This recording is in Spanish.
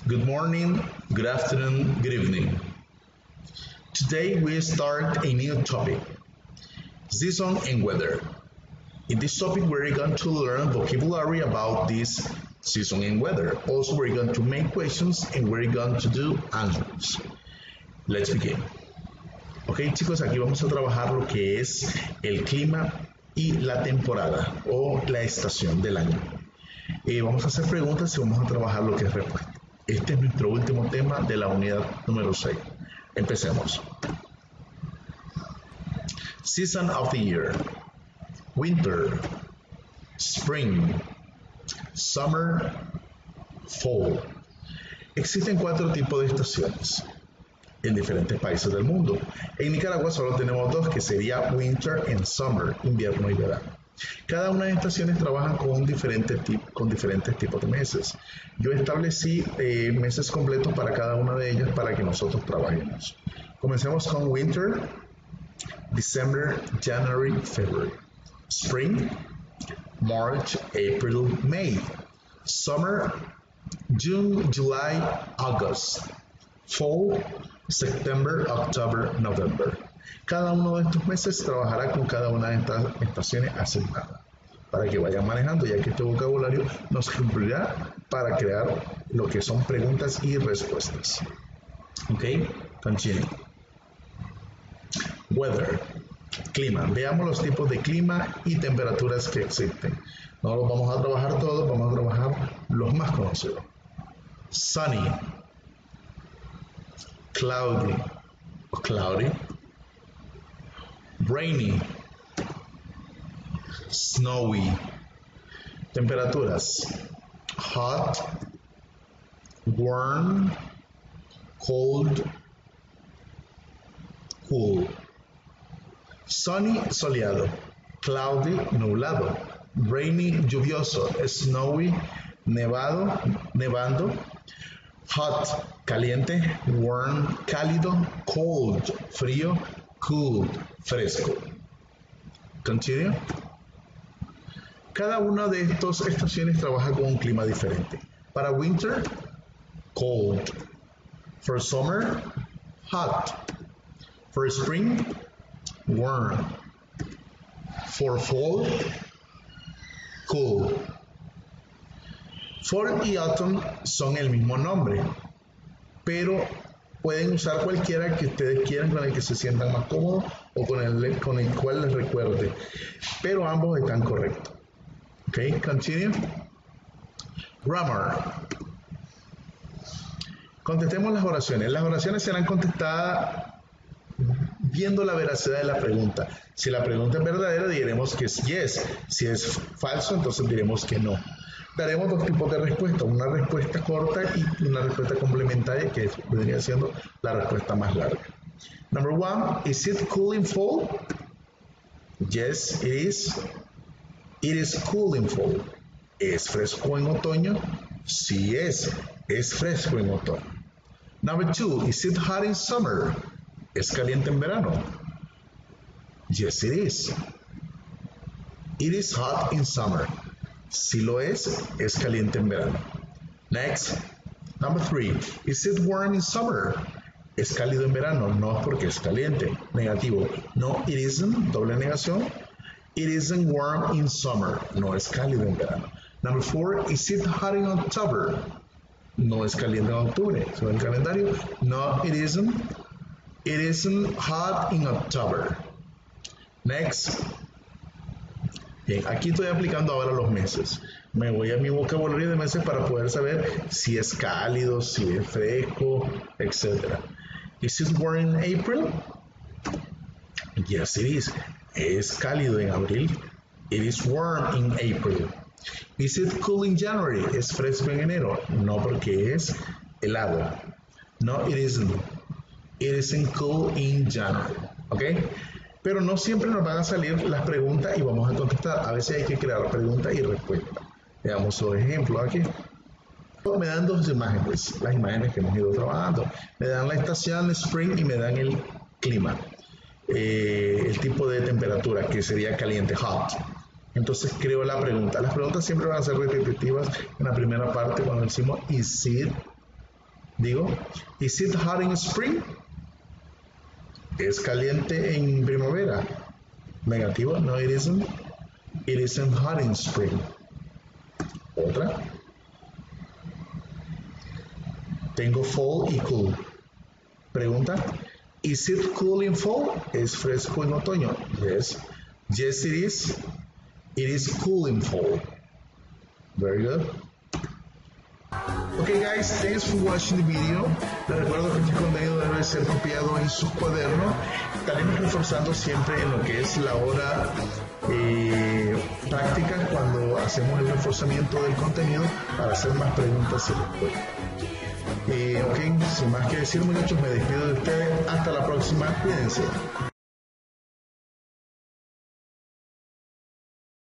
Good morning, good afternoon, good evening. Today we start a new topic, season and weather. In this topic we're going to learn vocabulary about this season and weather. Also we're going to make questions and we're going to do answers. Let's begin. Ok chicos, aquí vamos a trabajar lo que es el clima y la temporada o la estación del año. Vamos a hacer preguntas y vamos a trabajar lo que es respuesta. Este es nuestro último tema de la unidad número 6. Empecemos. Season of the year. Winter, spring, summer, fall. Existen 4 tipos de estaciones en diferentes países del mundo. En Nicaragua solo tenemos 2, que sería winter and summer, invierno y verano. Cada una de estas estaciones trabaja con diferentes tipos de meses. Yo establecí meses completos para cada una de ellas para que nosotros trabajemos. Comencemos con winter, December, January, February. Spring, March, April, May. Summer, June, July, August. Fall, September, October, November. Cada uno de estos meses trabajará con cada una de estas estaciones asignadas para que vayan manejando, ya que este vocabulario nos cumplirá para crear lo que son preguntas y respuestas. Ok, continue. Weather, clima. Veamos los tipos de clima y temperaturas que existen. No los vamos a trabajar todos, vamos a trabajar los más conocidos. Sunny, cloudy o cloudy, rainy, snowy. Temperaturas: hot, warm, cold, cool. Sunny, soleado. Cloudy, nublado. Rainy, lluvioso. Snowy, nevando. Hot, caliente. Warm, cálido. Cold, frío. Cool, fresco. Continue. Cada una de estas estaciones trabaja con un clima diferente. Para winter, cold. For summer, hot. For spring, warm. For fall, cool. Fall y autumn son el mismo nombre, pero pueden usar cualquiera que ustedes quieran, con el que se sientan más cómodos o con el cual les recuerde, pero ambos están correctos. Ok, continue. Grammar. Contestemos las oraciones. Las oraciones serán contestadas viendo la veracidad de la pregunta. Si la pregunta es verdadera, diremos que es yes. Si es falso, entonces diremos que no. Daremos 2 tipos de respuesta, una respuesta corta y una respuesta complementaria, que vendría siendo la respuesta más larga. Number 1, is it cool in fall? Yes, it is. It is cool in fall. ¿Es fresco en otoño? Sí es fresco en otoño. Number 2, is it hot in summer? ¿Es caliente en verano? Yes, it is. It is hot in summer. Si lo es caliente en verano. Next, number 3. Is it warm in summer? ¿Es cálido en verano? No, porque es caliente. Negativo. No, it isn't. Doble negación. It isn't warm in summer. No es cálido en verano. Number 4. Is it hot in October? No es caliente en octubre. Según el calendario. No, it isn't. It isn't hot in October. Next. Bien, aquí estoy aplicando ahora los meses. Me voy a mi vocabulario de meses para poder saber si es cálido, si es fresco, etc. Is it warm in April? Yes, it is. Es cálido en abril. It is warm in April. Is it cool in January? Es fresco en enero. No, porque es helado. No, it isn't. It isn't cool in January. ¿Ok? Pero no siempre nos van a salir las preguntas y vamos a contestar. A veces hay que crear preguntas y respuestas. Veamos los ejemplos aquí. Me dan 2 imágenes, las imágenes que hemos ido trabajando. Me dan la estación spring y me dan el clima. El tipo de temperatura, que sería caliente, hot. Entonces creo la pregunta. Las preguntas siempre van a ser repetitivas en la primera parte cuando decimos is it Digo, is it hot in spring? ¿Es caliente en primavera? Negativo, no, it isn't. It isn't hot in spring. Otra. Tengo fall y cool. Pregunta, is it cool in fall? ¿Es fresco en otoño? Yes. Yes, it is. It is cool in fall. Very good. Okay guys, thanks for watching the video. Les recuerdo que este contenido debe ser copiado en su cuaderno. Estaremos reforzando siempre en lo que es la hora práctica cuando hacemos el reforzamiento del contenido para hacer más preguntas y respuestas. Ok, sin más que decir muchachos, me despido de ustedes. Hasta la próxima, cuídense.